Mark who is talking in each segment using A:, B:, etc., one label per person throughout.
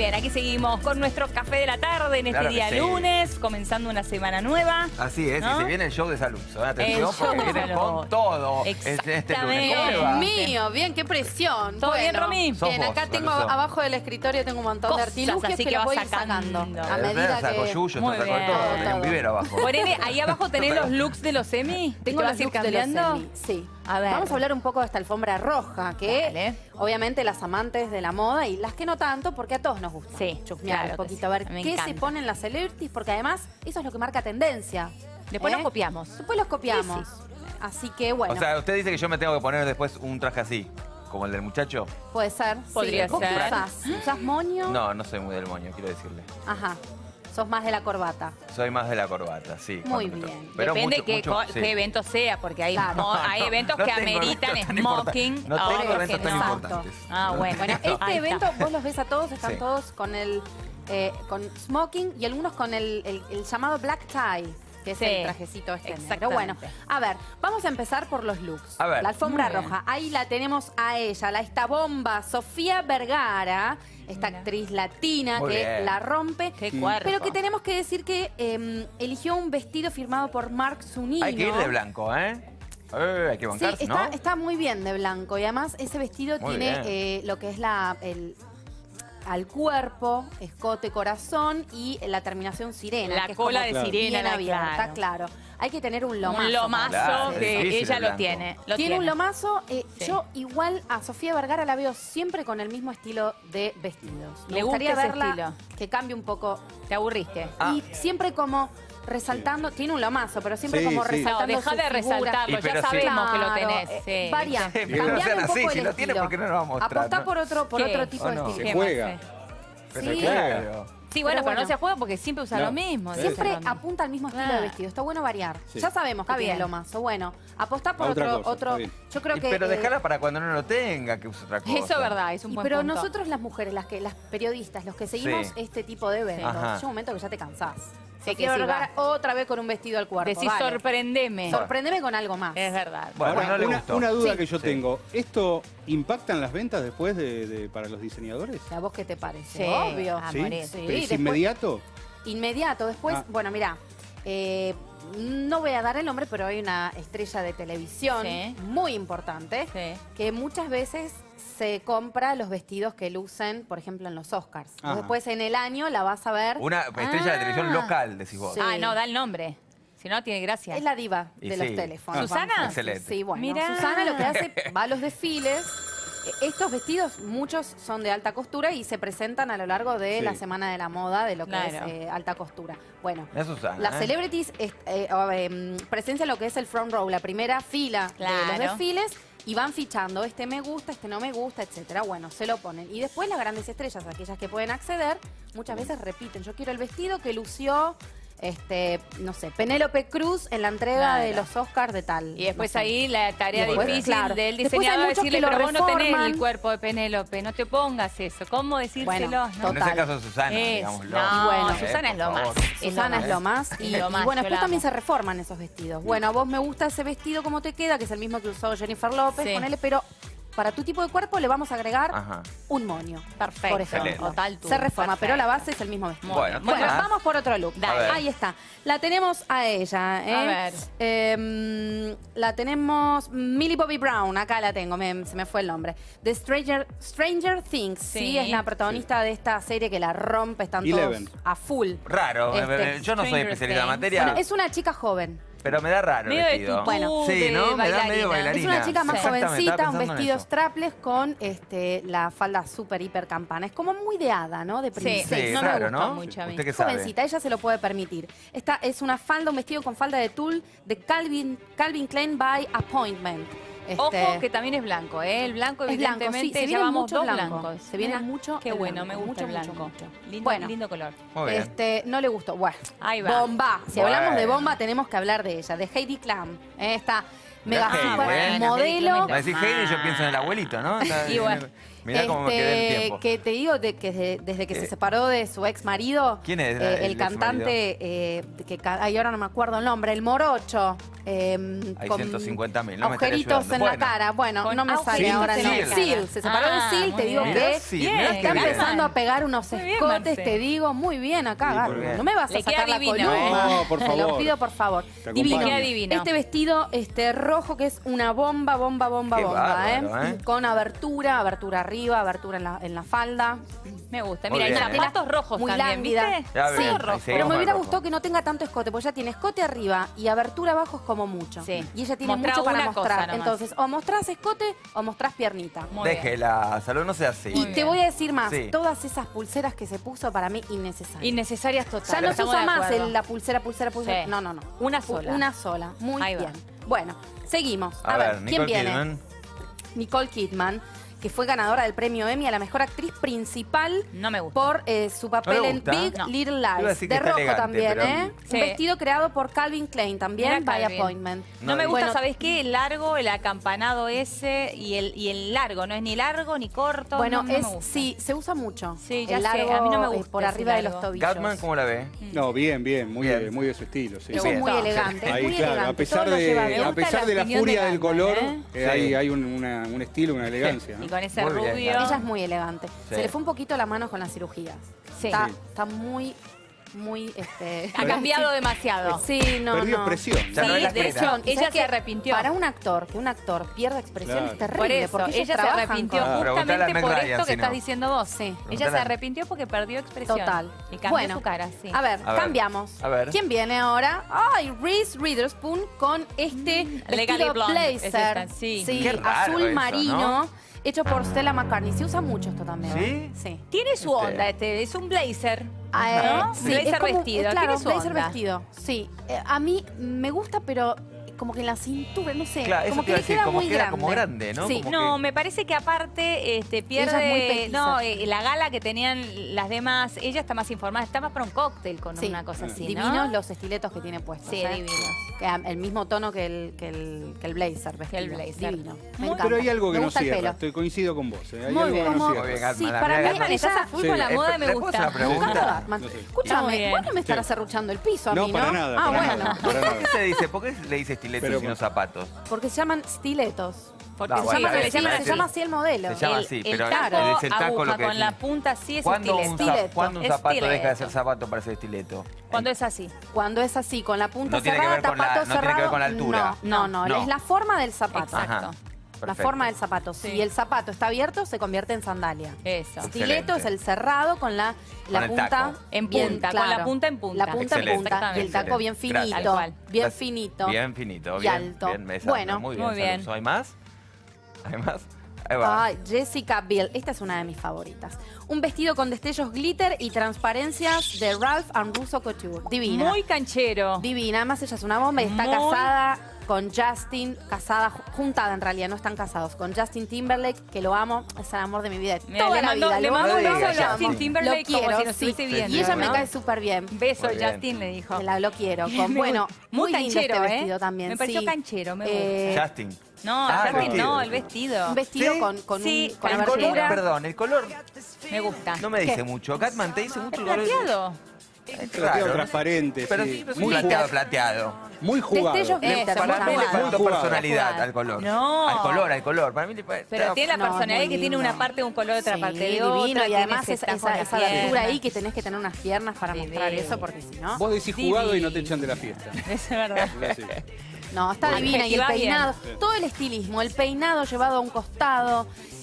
A: Bien, aquí seguimos con nuestro café de la tarde en este día lunes, comenzando una semana nueva.
B: Así es,
A: ¿no?
B: y se viene el show de salud. Atención, porque viene con todo este lunes. ¿Cómo le
C: Dios
B: va?
C: mío, bien, qué presión.
A: ¿Todo bien, Romy?
C: Bien, acá tengo abajo del escritorio tengo un montón de artilugios
A: así
C: que
A: que
C: los voy
A: vas
C: a ir sacando. A medida
B: Saco
C: que...
B: yuyos,
A: Muy
B: saco
A: bien.
B: todo. Tenés un
C: Todo.
B: vivero abajo.
A: Ponele, ahí abajo tenés los looks de los Emmy.
C: Tengo
A: ¿Te
C: los
A: vas a ir
C: looks de los
A: cambiando?
C: Emmy, sí.
A: A ver.
C: Vamos a hablar un poco de esta alfombra roja, que
A: Dale.
C: obviamente las amantes de la moda y las que no tanto, porque a todos nos gusta
A: Sí,
C: chusmear
A: claro
C: un
A: que
C: poquito, a
A: sí.
C: ver
A: Me
C: qué
A: encanta.
C: se ponen las celebrities, porque además eso es lo que marca tendencia.
A: Después los copiamos.
C: Después los copiamos.
A: Sí,
C: Así que bueno,
B: O sea, usted dice que yo me tengo que poner después un traje así, como el del muchacho.
C: puede ser.
A: Podría
C: ¿Vos qué
A: ser.
C: usás? ¿Usás moño?
B: No, no soy muy del moño, quiero decirle.
C: Ajá. Sos más de la corbata.
B: Soy más de la corbata, sí.
C: Muy
B: cuando me
C: bien.
B: toca. Pero
A: Depende
B: sí.
A: qué evento sea, porque hay,
C: Claro.
A: hay eventos
B: No
A: que
B: tengo
A: ameritan
B: eventos tan
A: smoking.
B: No tengo
A: otros
B: eventos
A: que
B: tan
A: no.
B: importantes.
A: Ah, bueno.
C: Bueno,
A: Ahí
C: este
A: está.
C: evento vos los ves a todos, están
B: Sí.
C: todos con el con smoking y algunos con el llamado black tie, que es
A: Sí,
C: el trajecito este negro.
A: exactamente.
C: Bueno, a ver, vamos a empezar por los looks.
B: A ver.
C: La alfombra
A: Muy bien.
C: roja, ahí la tenemos a ella, esta bomba, Sofía Vergara, esta
A: Mira.
C: actriz latina
B: Muy
C: que
B: bien.
C: la rompe.
A: Qué cuerpo.
C: Pero que tenemos que decir que eligió un vestido firmado por Marc Zunino.
B: Hay que ir de blanco, ¿eh? Hay que
C: Sí,
B: bancarse, ¿no?
C: está muy bien de blanco y además ese vestido
B: Muy
C: tiene
B: bien.
C: lo que es al cuerpo, escote, corazón y la terminación sirena.
A: La
C: que es
A: cola
C: como
A: de sirena,
C: bien
A: la
C: abierta,
A: claro.
C: claro. Hay que tener un lomazo.
A: Un lomazo
B: Claro,
A: que
B: es difícil
A: ella
B: el
A: lo
B: blanco.
A: tiene.
C: Tiene un lomazo.
A: Sí.
C: Yo igual a Sofía Vergara la veo siempre con el mismo estilo de vestidos. Me
A: Le
C: gustaría
A: gusta ese
C: verla
A: estilo.
C: que cambie un poco.
A: Te aburriste.
C: Y siempre como resaltando, tiene un lomazo, pero siempre
D: Sí,
C: como
D: sí.
C: resaltando
A: No, deja
C: su
A: de
C: figura.
A: resaltarlo,
B: Y pero
A: ya
B: sí.
A: sabemos que lo
C: Claro,
A: tenés. Sí.
C: Varía.
B: Pero no
C: Cambiame
B: sean
C: un poco
B: así,
C: el
B: si lo tiene,
C: estilo.
B: ¿por qué no lo va a mostrar?
C: Apostá
B: ¿No?
C: por otro
A: ¿Qué?
C: tipo
B: ¿O
C: de
B: no?
C: estilo.
D: Se
A: ¿Qué
D: juega.
A: más,
B: Pero
C: Sí.
B: claro.
A: Sí, bueno, pero
C: bueno.
A: no se juega porque siempre usa
D: No.
A: lo mismo.
D: Sí.
C: Siempre
A: Lo mismo.
C: apunta al mismo estilo
A: Claro.
C: de vestido. Está bueno variar.
D: Sí.
C: Ya sabemos que
A: Está
C: tiene
A: bien.
C: lomazo. Bueno, apostá por
D: Otra
C: otro.
D: cosa,
C: otro.
D: está bien.
C: Yo creo que.
B: Pero déjala para cuando no lo tenga, que use otra cosa.
A: Eso es verdad, es un buen
C: Pero
A: punto.
C: nosotros las mujeres, las periodistas, los que seguimos
B: Sí.
C: este tipo de eventos,
B: Ajá.
C: llega un momento que ya te cansás.
A: Sí,
C: Sofía
A: que sí,
C: Vergara otra vez con un vestido al cuerpo.
A: Decís
C: dale.
A: sorprendeme.
C: Sorprendeme con algo más.
A: Es verdad.
B: Bueno,
D: Ahora,
B: no le
D: una,
B: gustó.
D: una duda
C: Sí.
D: que yo
B: Sí.
D: tengo. ¿Esto impacta en las ventas después para los diseñadores?
C: ¿A vos qué te parece?
A: Sí,
C: Obvio.
A: a
D: ¿Sí?
A: morir.
C: Sí,
D: ¿Es
C: después-
D: inmediato?
C: Inmediato. Después,
D: Ah.
C: bueno, mirá, no voy a dar el nombre, pero hay una estrella de televisión
A: Sí.
C: muy importante
A: Sí.
C: que muchas veces se compra los vestidos que lucen, por ejemplo, en los Oscars. Vos
D: Ajá.
C: Después en el año la vas a ver.
B: Una estrella de televisión local, decís vos.
C: Sí.
A: Ah, no, da el nombre. Si no, tiene gracia.
C: Es la diva
B: Y
C: de
B: sí.
C: los teléfonos.
A: ¿Susana?
C: vamos a decir.
B: Excelente.
C: Sí, bueno.
A: Mirá.
C: Susana lo que hace, va a los desfiles. Estos vestidos, muchos son de alta costura y se presentan a lo largo de
D: Sí.
C: la Semana de la Moda, de lo que
A: Claro.
C: es alta costura. Bueno,
B: Es Susana.
C: las
B: ¿eh?
C: celebrities presencian lo que es el front row, la primera fila de
A: Claro.
C: los desfiles y van fichando, este me gusta, este no me gusta, etcétera. Bueno, se lo ponen. Y después las grandes estrellas, aquellas que pueden acceder, muchas veces repiten. Yo quiero el vestido que lució, no sé, Penélope Cruz en la entrega
A: Claro.
C: de los Oscars de tal.
A: Y después
C: no sé.
A: ahí la tarea
C: Y después,
A: difícil
C: claro.
A: del
C: Después hay
A: diseñador es
C: muchos
A: decirle,
C: que lo
A: pero vos no tenés
C: reforman.
A: el cuerpo de Penélope, no te pongas eso. ¿Cómo decírselo?
C: Bueno,
A: ¿no?
B: En ese caso Susana, digámoslo.
A: No,
C: bueno,
A: Susana es lo
B: por
A: más.
B: favor.
C: Susana es lo más.
A: Es
C: Y,
A: lo más,
C: y bueno,
A: yo
C: después
A: la
C: también
A: amo.
C: se reforman esos vestidos. Bueno, a vos me gusta ese vestido, ¿cómo te queda? Que es el mismo que usó Jennifer López,
A: Sí.
C: ponele, pero para tu tipo de cuerpo le vamos a agregar
B: Ajá.
C: un moño.
A: Perfecto.
C: Por ejemplo.
B: Excelente.
A: O tal tú.
C: Se reforma,
A: Perfecto.
C: pero la base es el mismo vestido.
B: Bueno,
C: Bueno,
B: ¿qué más?
C: vamos por otro look.
A: Dale.
B: A ver.
C: Ahí está. La tenemos a ella.
A: A ver.
C: La tenemos Millie Bobby Brown. Acá la tengo, se me fue el nombre. De Stranger Things. Sí.
A: Sí.
C: Es la protagonista de esta serie que la rompe. Están
D: Eleven.
C: todos a full.
B: Raro. Yo no soy
A: Stranger
B: especialista en la
A: Things.
B: materia,
C: Bueno, es una chica joven.
B: pero me da raro el
A: Medio de
B: vestido.
A: tutú,
C: Bueno.
B: Sí,
A: de
B: ¿no? Me da medio
A: bailarina.
B: bailarina.
C: Es una chica más
B: Exactamente,
C: jovencita,
B: estaba
C: un
B: pensando en
C: vestido
B: eso.
C: strapless con la falda súper hiper campana. Es como muy de hada, ¿no? De princesa.
B: Sí,
A: no
B: raro,
A: me gusta
B: ¿no?
A: mucho a mí.
B: ¿Usted qué sabe?
C: Jovencita, ella se lo puede permitir. Esta es una falda, un vestido con falda de tul de Calvin Klein by Appointment.
A: Ojo que también es blanco, ¿eh? El blanco,
C: es blanco, sí.
A: evidentemente,
C: Se viene
A: llevamos
C: mucho
A: dos
C: blanco.
A: blancos.
C: Se viene
A: Mira,
C: mucho
A: Qué
C: el
A: bueno, me
C: blanco,
A: gusta el
C: mucho,
A: blanco.
C: mucho, mucho.
A: Lindo,
C: Bueno.
A: lindo color.
B: Muy bien.
C: No le gustó. Bueno,
A: Ahí va.
C: bomba. Si
B: Bueno.
C: hablamos de bomba, tenemos que hablar de ella, de Heidi Klum. Esta mega
B: Heidi,
C: super
B: bueno.
C: modelo.
B: Me decís Heidi y yo pienso en el abuelito, ¿no?
A: Y bueno.
B: Mirá cómo me quedé en tiempo.
C: Que te digo que desde que se separó de su ex marido.
B: ¿Quién es
C: el cantante, ahora no me acuerdo el nombre, el morocho.
B: Hay
C: con
B: 150.000, no me
C: agujeritos en la cara. Bueno, no me sale ahora el nombre. Seal, se separó de Seal, te digo que está empezando a pegar unos escotes, te digo, muy bien acá, Garbo. No me vas a sacar la columna.
D: No, por favor.
C: Te lo pido, por favor.
A: Divino.
C: Este vestido rojo que es una bomba, con abertura arriba, abertura en la falda.
A: Me gusta. Mira, hay zapatos rojos
C: muy
A: también,
C: lánguida.
A: ¿viste?
C: Sí,
A: rojo.
C: pero me hubiera gustado que no tenga tanto escote, porque ya tiene escote arriba y abertura abajo es como mucho.
A: Sí.
C: Y ella tiene
A: Mostrá
C: mucho para
A: una cosa
C: mostrar.
A: nomás.
C: Entonces, o mostrás escote o mostrás piernita.
B: Déjela, Salud, no sea así.
C: Y te voy a decir más,
B: Sí.
C: todas esas pulseras que se puso para mí innecesarias.
A: Innecesarias total.
C: Ya no se
A: estamos
C: usa
A: de
C: más
A: acuerdo.
C: la pulsera.
A: Sí.
C: No.
A: Una sola.
C: Una sola. Muy
A: Ahí va.
C: bien. Bueno, seguimos.
B: A ver,
C: ¿quién
B: Nicole
C: viene?
B: Kidman.
C: Nicole Kidman, que fue ganadora del premio Emmy a la mejor actriz principal
A: No me gusta.
C: por su papel
B: ¿No le
C: en
B: gusta?
C: Big
A: No.
C: Little
B: Iba a
C: Lies.
B: decir que
C: De
B: está
C: rojo
B: elegante,
C: también,
B: pero-
C: ¿eh?
A: Sí.
C: Un vestido creado por Calvin Klein, también
A: Mira
C: by
A: Calvin.
C: appointment.
A: No me gusta,
C: Bueno,
A: ¿sabés qué? El largo, el acampanado ese y el largo. No es ni largo ni corto.
C: Bueno,
A: no me gusta.
C: sí, se usa mucho.
A: Sí, ya
C: el
A: sé,
C: largo
A: a mí no me gusta
C: por
A: ese
C: arriba de
A: largo.
C: los tobillos.
B: Gatman, ¿cómo la ve?
D: No, bien, muy
B: Bien.
D: de su estilo. Sí.
C: Eso
B: Bien.
C: es muy elegante, es
D: Ahí,
C: muy
D: claro,
C: elegante.
D: a pesar
C: Todo lo lleva bien.
D: a pesar de la
A: opinión
D: furia
A: de
D: del
A: Gatman,
D: color,
A: ¿eh?
D: hay un estilo, una elegancia. ¿no?
A: Y con ese
B: Muy bien,
A: rubio.
B: Gatman.
C: Ella es muy elegante.
B: Sí.
C: Se le fue un poquito la mano con las cirugías.
A: Sí.
C: Está muy
A: Ha cambiado demasiado.
C: Sí, no,
D: Perdió
C: no.
D: expresión.
B: Ya no es la
C: de
B: espera.
C: expresión. ¿Y
A: Ella
C: sabes
A: se
C: qué?
A: arrepintió.
C: Para un actor, que un actor pierda expresión
D: Claro.
C: es
A: Por
C: terrible.
A: eso,
C: porque
A: ella se
C: trabajan
A: arrepintió
C: con-
B: Preguntale a
A: justamente
B: Meg
A: por
B: Ryan,
A: esto que
B: si
A: estás
B: no.
A: diciendo vos.
C: Sí.
A: Ella
B: Preguntale
A: se
B: a-
A: arrepintió porque perdió expresión.
C: Total.
A: Y cambió
C: Bueno,
A: su cara, sí.
C: A ver,
B: A ver,
C: cambiamos.
B: a ver.
C: ¿Quién viene ahora? Ay, Reese Witherspoon con este
A: Legally
C: vestido
A: Blonde, es
C: blazer.
A: esta, sí.
B: Qué raro
C: azul
B: eso,
C: marino,
B: ¿no?
C: hecho por Stella McCartney. Se usa mucho esto también.
B: ¿Sí?
C: ¿eh? Sí.
A: Tiene su onda es un blazer. ¿No?
C: Sí,
A: Blazer
C: es como-
A: vestido,
C: claro,
A: tiene su
C: blazer
A: onda.
C: vestido. Sí. A mí me gusta, pero como que en la cintura, no sé.
B: Claro, eso
C: como
B: te
C: que
B: iba a
C: le
B: decir,
C: queda
B: como
C: muy
B: queda
C: grande.
B: como grande, ¿no?
C: Sí.
B: Como
A: No,
B: que-
A: me parece que aparte pierde
C: Ella es muy petiza.
A: no, la gala que tenían las demás, ella está más informada, está más para un cóctel con
C: Sí.
A: una cosa así,
C: Divinos
A: ¿no?
C: los estiletos que tiene puestos.
A: Sí,
C: ¿eh?
A: divinos.
C: El mismo tono que el blazer vestido.
A: el blazer.
C: Divino. Me
A: Muy-
C: encanta.
D: Pero hay algo que
C: Me
D: no
C: gusta el
D: cierra.
C: pelo.
D: Coincido con vos. Hay
A: Muy
D: algo
A: bien.
D: que no
C: Como-
B: Muy bien,
D: cierra.
B: Gatman,
C: Sí,
B: la
C: para
B: verdad,
C: mí
B: Gatman.
A: Estás a
C: ella...
A: full con la
D: Sí.
A: moda, me
B: ¿Le puedo
A: gusta.
B: hacer una pregunta?
C: Me encanta Batman.
D: No sé.
C: Escúchame,
A: Muy bien.
C: vos no me estarás
D: Sí.
C: serruchando el piso a
D: No,
C: mí,
D: para
C: ¿no?
D: nada,
C: Ah,
D: para
C: bueno.
D: nada. Para
B: ¿Por
D: nada.
B: qué se dice? ¿Por qué le dice estiletos
D: Pero
B: y no zapatos?
C: Porque se llaman stiletos.
A: Porque
B: No,
C: Se
B: bueno,
C: llama,
B: está bien,
C: sí,
B: está
C: se
B: bien.
C: llama así el modelo.
B: Se llama así, pero
A: el taco,
B: es el taco
A: aguja
B: lo que
A: con
B: es.
A: la punta sí es
B: ¿Cuándo
A: estileto.
B: un
A: Es
B: zapato deja de
A: estileto.
B: ser zapato para ser estileto?
A: Cuando es así.
C: Cuando es así, con la punta
B: No tiene que
C: cerrada,
B: ver con la-
C: zapato
B: no tiene que ver
C: cerrado.
B: con la altura.
C: No,
B: No.
C: es la forma del zapato.
A: Exacto.
B: Ajá,
C: La
B: perfecto.
C: forma del zapato.
A: Sí.
C: Si el zapato está abierto, se convierte en sandalia.
A: Eso.
C: Stiletto es el cerrado con la
B: Con el
C: punta
B: taco.
A: En
C: bien,
A: punta,
C: claro.
A: con la punta en punta.
C: La punta en
B: Excelente,
C: punta y el taco bien
B: excelente.
C: finito,
A: Tal cual.
C: bien
B: Gracias.
C: finito.
B: Bien finito,
C: y
B: bien,
C: alto.
B: bien, exacto,
C: Bueno,
B: muy bien.
A: muy bien.
B: Saludos. ¿Hay más? ¿Hay más? Ahí va.
C: Ay, Jessica Biel, esta es una de mis favoritas. Un vestido con destellos glitter y transparencias de Ralph and Russo Couture. Divina.
A: Muy canchero.
C: Divina. Además, ella es una bomba y está
A: Muy-
C: casada con Justin, juntada en realidad, no están casados, con Justin Timberlake, que lo amo, es el amor de mi vida de
A: Mira,
C: toda
A: le
C: la
A: mando,
C: vida.
A: le
C: Lo
A: mando
C: amo,
A: un
B: No
A: beso
B: digas
A: a
B: Justin.
A: Justin Timberlake
C: Lo quiero,
A: como si nos
C: sí.
A: estuviese viendo.
C: Y ella me
A: ¿no?
C: cae súper bien.
A: Beso,
B: Muy bien.
A: Justin le dijo.
C: Lo quiero.
A: Me
C: Bueno,
A: gusta.
C: muy lindo
A: canchero,
C: este vestido también.
A: Me pareció
C: sí.
A: canchero, me gusta.
B: Justin.
A: No,
B: Ah,
A: Justin
B: vestido.
A: no, el vestido.
C: Un vestido
B: ¿Sí?
C: con
A: Sí,
C: con
B: El
A: canchero.
B: color,
C: abertura.
B: perdón, el color
A: Me gusta.
B: no me dice
C: ¿Qué?
B: mucho. Gatman te dice
A: ¿Es
B: mucho.
A: plateado?
B: Es
D: Plateado
B: raro.
D: transparente,
B: Pero
D: sí.
B: sí, es
D: Muy
B: plateado,
D: jugado.
B: plateado.
D: Muy jugado.
C: Destellos
A: Eso,
C: glitter,
B: Para mí le
C: jugado.
B: faltó
D: Jugado.
B: personalidad
C: Jugado.
B: al color.
A: No.
B: Al color. Para mí le
A: Pero tiene la
C: No,
A: personalidad
C: muy
A: que tiene
C: lindo.
A: una parte de un color, otra
C: Sí,
A: parte de
C: divino,
A: otra.
C: y además
A: tiene ese tajo en la
C: esa abertura
A: pierna.
C: ahí que tenés que tener unas piernas para
A: Sí,
C: mostrar
A: divino.
C: eso, porque si no...
D: Vos decís jugado y no te echan de la fiesta.
A: Es verdad.
D: Sí.
C: No, está
A: Bueno,
C: divina. Y el
A: adjetiva bien.
C: peinado,
D: Sí.
C: todo el estilismo, el peinado llevado a un costado,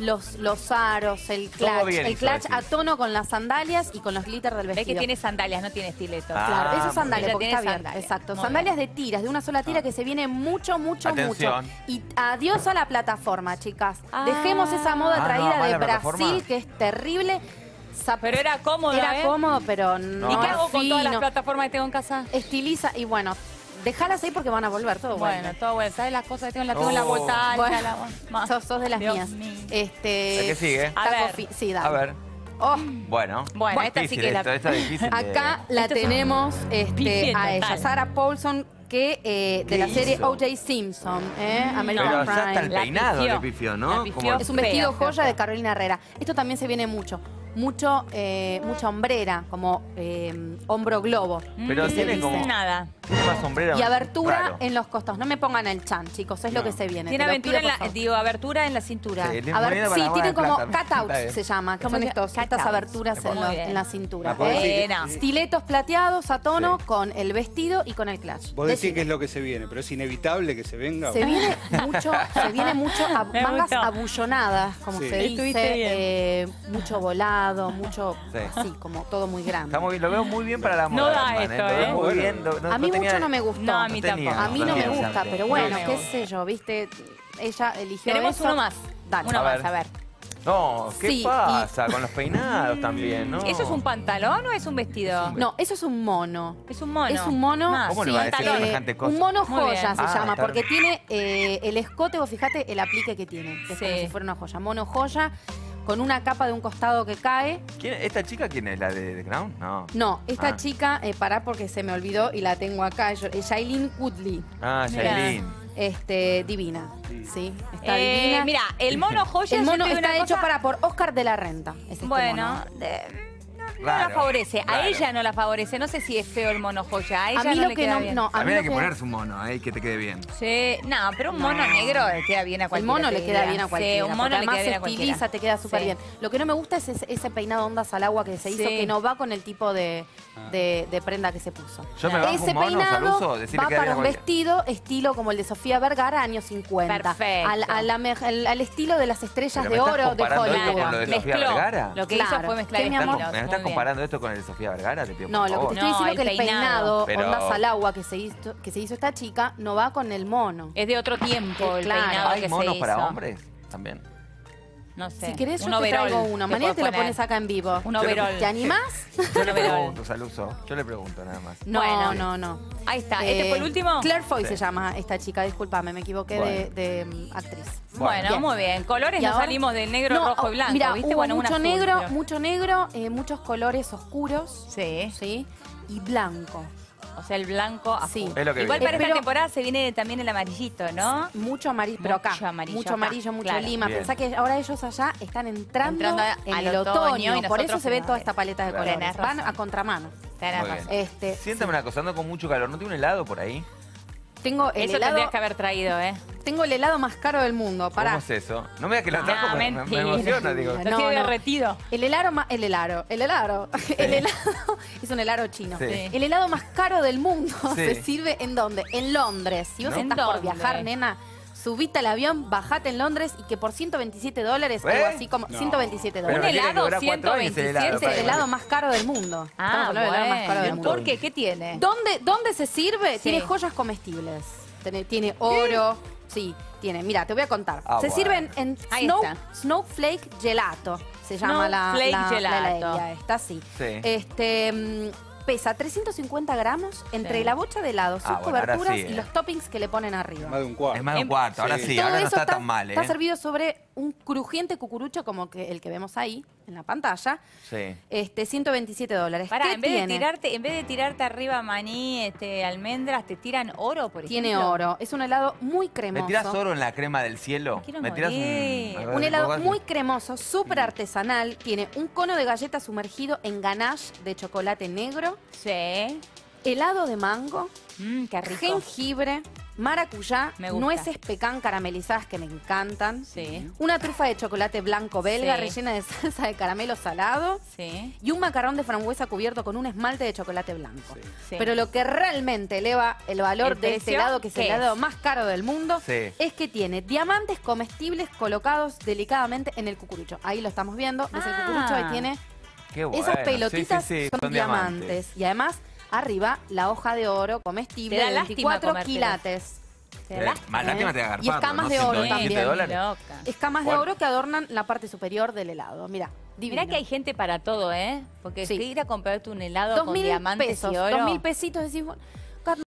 C: los aros, el
B: Todo bien
C: clutch
B: hizo,
C: a
B: decís.
C: tono con las sandalias y con los glitter del
A: Ves
C: vestido.
A: que tiene sandalias, no tiene estiletos.
B: Ah,
C: Claro, eso
B: muy
C: es sandalia,
A: bien.
C: porque
A: Ella
C: está
A: tiene
C: bien.
A: sandalias.
C: Exacto.
A: Muy
C: Sandalias de tiras, de una sola tira que se viene mucho,
B: Atención.
C: mucho. Y adiós a la plataforma, chicas.
A: Ah.
C: Mejemos esa moda
B: Ah,
C: traída
B: no, ¿va
C: de
B: la plataforma?
C: Brasil, que es terrible.
A: Pero era cómodo,
C: Era
A: ¿eh?
C: cómodo, pero no.
A: ¿Y qué hago con todas las
C: fino.
A: plataformas que tengo en casa?
C: Estiliza y bueno, déjalas ahí porque van a volver todo
A: Bueno,
C: bueno.
A: todo bueno. ¿Sabes las cosas que tengo? La tengo en la
B: Oh.
A: bolsa alta.
C: Bueno, sos de las
A: Dios
C: mías.
A: mío.
B: ¿La que sigue?
A: A ver.
C: Sí, dale.
B: A ver.
C: Oh,
B: Bueno.
A: Bueno, esta sí
B: Difícil
A: que la-
B: esto, esta es difícil.
C: acá la
A: Esto es
C: tenemos
A: pifié
C: a ella,
A: total.
C: Sarah Paulson, que de la serie O.J. Simpson, American
B: Pero ya
C: Crime.
B: hasta el peinado le pifió, ¿no?
C: Es un vestido joya de Carolina Herrera. Esto también se viene mucha hombrera, como hombro globo.
B: Pero
C: que
B: tiene
C: se
B: como...
C: dice.
A: Nada.
B: Tiene más sombrero.
C: Y abertura
B: Raro.
C: en los costados. No me pongan el chan, chicos, es lo que se viene.
A: Tiene
C: te lo
A: abertura
C: pido,
A: en
C: por favor.
A: abertura en la cintura.
B: Sí, le
C: A ver,
B: ponía para
C: sí,
B: la
C: tienen
B: boda de
C: como
B: plata.
C: cutouts,
B: Está
C: se llama, que
A: ¿Cómo
C: son
A: se-
C: estas
A: cutouts?
C: aberturas
A: Muy bien.
C: en la cintura.
D: ¿Me podés decir?
A: Bueno.
C: Stiletos plateados a tono
D: Sí.
C: con el vestido y con el clutch.
D: Vos decís
C: Decime.
D: que es lo que se viene, pero es inevitable que se venga.
C: Se viene mucho a
A: Me
C: mangas
A: gustó.
C: abullonadas, como
D: Sí.
C: se
A: Estuviste
C: dice, mucho volado, mucho,
B: Sí.
C: así, como todo muy grande.
B: Está muy bien, lo veo muy bien para la
A: No
B: moda.
A: da
B: Batman,
A: esto,
B: Lo veo
A: ¿eh?
B: muy bien.
C: A mí
B: tenía-
C: mucho no me gustó.
A: No, a mí
B: tenía,
A: tampoco.
C: A mí no me
B: tenía
C: gusta,
B: antes.
C: pero bueno,
A: No me
C: qué
A: gusta.
C: sé yo, ¿viste? Ella eligió
A: Tenemos
C: eso.
A: uno más.
C: Dale.
A: Uno
B: A
A: más,
B: ver.
A: a ver.
B: No, ¿qué
C: Sí,
B: pasa con los peinados también, no?
A: ¿Eso es un pantalón o es un vestido?
C: No, eso es un mono.
A: Es un mono.
C: Es un mono.
A: Más.
B: ¿Cómo le
C: sí,
B: va a decir
A: pantalón.
B: semejante cosa?
C: Un mono
A: Muy
C: joya
A: bien.
C: se
B: Ah,
C: llama,
B: está
C: porque
B: bien.
C: tiene el escote, vos fijate el aplique que tiene, que es
A: Sí.
C: como si fuera una joya. Mono joya, con una capa de un costado que cae.
B: ¿Esta chica quién es? ¿La de The Crown? No.
C: No, esta
B: Ah.
C: chica, pará porque se me olvidó y la tengo acá, es Shailene Woodley.
B: Ah,
A: Mira.
B: Shailene.
C: Divina, sí, está divina.
A: Mira, el mono joya.
C: El
A: yo
C: mono
A: te digo
C: está
A: una
C: hecho
A: cosa-
C: por Oscar de la Renta. Es este
A: Bueno,
C: mono.
A: no la
B: Raro,
A: favorece. A
B: raro.
A: ella no la favorece. No sé si es feo el mono joya. A ella
C: A mí
A: no
C: lo
A: le
C: que
A: queda
C: no,
A: bien.
C: no, a mí
B: También
C: lo
B: hay que
C: que
B: ponerse un mono ahí que te quede bien.
A: Sí, no, pero un mono negro le queda bien a
C: el
A: cualquiera.
C: mono
A: te
C: le queda
A: diría.
C: bien a cualquiera.
A: Sí, un
C: porque
A: mono le
C: además
A: queda bien
C: se
A: a cualquiera.
C: estiliza, te queda súper
A: Sí.
C: bien. Lo que no me gusta es ese peinado ondas al agua que se hizo,
A: Sí.
C: que no va con el tipo de prenda que se puso.
B: Yo me bajo
C: Ese
B: un mono,
C: peinado
B: Saluso, decirle
C: va
B: que queda
C: para
B: bien
C: un
B: a cualquiera.
C: vestido estilo como el de Sofía Vergara, años 50.
A: Perfecto.
C: Al estilo de las estrellas
B: Pero
C: de
B: ¿me estás
C: oro de
B: comparando esto
C: Hollywood.
B: con lo de Sofía
A: Mezcló.
B: Vergara?
A: Lo que
C: Claro.
A: hizo fue mezclar
C: ¿Qué, mi
A: estilos.
C: amor?
B: ¿Me estás
A: Muy
B: comparando esto con el de Sofía Vergara? Te pido,
C: No,
B: por
C: lo que te
B: favor.
C: estoy
A: No,
C: diciendo es que
A: el
C: el peinado,
B: Pero-
C: ondas al agua que se hizo esta chica no va con el mono.
A: bien. Es de otro tiempo el
C: Claro.
A: peinado
B: ¿Hay
A: que
B: monos
A: se
B: para
A: hizo.
B: hombres? También.
A: No sé.
C: Si querés,
A: un
C: yo te
A: overol
C: traigo uno.
A: te
C: Mañana
A: puedes
C: te lo
A: poner.
C: pones acá en vivo.
A: Un overol.
C: ¿Te animás?
B: Yo le
A: overol.
B: pregunto, Saluso. Yo le pregunto nada más.
C: No,
A: Bueno.
C: no.
A: Ahí está. ¿Este fue el último?
C: Claire Foy
B: Sí.
C: se llama esta chica, discúlpame, me equivoqué
B: Bueno.
C: de actriz.
A: Bueno,
C: Bien.
A: muy bien. Colores
C: ¿Y
A: no
C: ahora?
A: salimos del negro,
C: No,
A: rojo y blanco,
C: Mira,
A: ¿viste?
C: hubo
A: Bueno, un
C: mucho
A: azul,
C: negro,
A: pero-
C: mucho negro, muchos colores oscuros,
A: Sí.
C: ¿sí? Y blanco.
A: O sea, el blanco a
C: Sí.
A: full.
B: Es lo que
A: Igual
B: viene.
A: para esta
C: Pero-
A: temporada se viene también el amarillito, ¿no?
C: Mucho amarillo, pero acá.
A: Mucho amarillo
C: mucho
A: acá,
C: amarillo, mucho
A: claro.
C: lima.
B: Bien.
C: Pensá que ahora ellos allá están entrando en
A: al
C: el
A: otoño
C: otoño.
A: y
C: Por eso
A: nosotros
C: se ve
A: primavera.
C: toda esta paleta de
B: Claro.
C: colores.
A: Tenés
C: Van
A: razón.
C: a contramano.
A: Tenés
B: Muy
A: razón.
B: bien.
C: Sí.
B: Siéntame acosando con mucho calor. ¿No tiene un helado por ahí?
C: Tengo el
A: Eso
C: helado,
A: tendrías que haber traído, ¿eh?
C: tengo el helado más caro del mundo. Pará.
B: ¿Cómo es eso? No me digas que lo trajo,
A: Ah,
B: me
A: mentira.
B: emociona, digo.
C: No,
A: Lo tiene
C: no.
A: derretido.
C: El helado el helado es un helado chino.
B: Sí.
C: El helado más caro del mundo
B: Sí.
C: se sirve ¿en dónde? En Londres. Si vos
B: ¿No?
C: estás
A: ¿En
C: por
A: dónde?
C: viajar, nena, subite al avión, bajate en Londres y que por $127, algo así como
D: No.
C: $127.
B: Pero
A: Un
B: me tiene que
A: helado
B: durar 4 años el helado,
C: Es el
B: para-
C: helado más caro del mundo. Estamos
A: Ah,
C: hablando del helado más caro del
A: bueno.
C: mundo.
A: ¿Por qué? ¿Qué tiene?
C: ¿Dónde se sirve?
A: Sí.
C: Tiene joyas comestibles. Tiene oro. Sí, tiene. Mira, te voy a contar.
B: Ah,
C: se
B: bueno.
C: sirven en
A: Ahí está.
C: Snowflake Gelato. Se llama
A: Snowflake
C: la
A: Gelato.
C: heladería esta, sí.
B: Sí.
C: Pesa 350 gramos entre
A: Sí.
C: la bocha de helado, sus
B: Ah, bueno, ahora
C: coberturas
B: sí,
C: y los toppings que le ponen arriba.
D: Más de un cuarto.
B: Es más de un cuarto. Ahora
D: Sí.
B: sí,
C: Todo
B: ahora no
C: eso
B: está tan mal, ¿eh?
C: Está servido sobre un crujiente cucurucho como el que vemos ahí en la pantalla.
B: Sí.
C: $127.
A: Pará,
C: ¿Qué
A: en vez
C: tiene?
A: de tirarte arriba maní, almendras, te tiran oro, por ejemplo.
C: Tiene oro. Es un helado muy
B: ¿Me
C: cremoso.
B: tiras oro en la crema del cielo?
A: Me quiero
B: ¿Me tiras
A: morir.
B: algo
C: Un
B: de-
C: helado
B: algo
C: muy
B: así?
C: cremoso, súper artesanal. Tiene un cono de galleta sumergido en ganache de chocolate negro,
A: Sí.
C: helado de mango,
A: Qué rico.
C: jengibre, maracuyá,
A: Me gusta.
C: nueces pecan caramelizadas que me encantan,
A: Sí,
C: una trufa de chocolate blanco belga
A: Sí.
C: rellena de salsa de caramelo salado
A: sí.
C: y un macarrón de frambuesa cubierto con un esmalte de chocolate blanco.
A: Sí.
C: Pero lo que realmente eleva el valor
A: ¿El
C: de este
A: precio?
C: helado, que es el
A: ¿Qué
C: helado
A: es?
C: más caro del mundo,
B: Sí.
C: es que tiene diamantes comestibles colocados delicadamente en el cucurucho. Ahí lo estamos viendo, ves el cucurucho, ahí tiene
B: Qué bueno.
C: esas
B: Sí,
C: pelotitas
B: sí, sí,
C: son diamantes. Y además, arriba, la hoja de oro comestible
A: Te da
C: de
A: lástima
C: 24
A: comértela.
C: quilates.
A: Te da lástima.
B: Más lástima te da
C: Y escamas
B: ¿no?
C: de oro
B: 127
C: también.
B: dólares.
A: Loca.
C: Escamas de
B: Bueno.
C: oro que adornan la parte superior del helado. Mira, divino.
A: Mirá que hay gente para todo, ¿eh? Porque
C: Sí.
A: ir a comprarte un helado con
C: 2.000
A: diamantes
C: pesos,
A: y oro.
C: 2.000 pesitos, decís, bueno,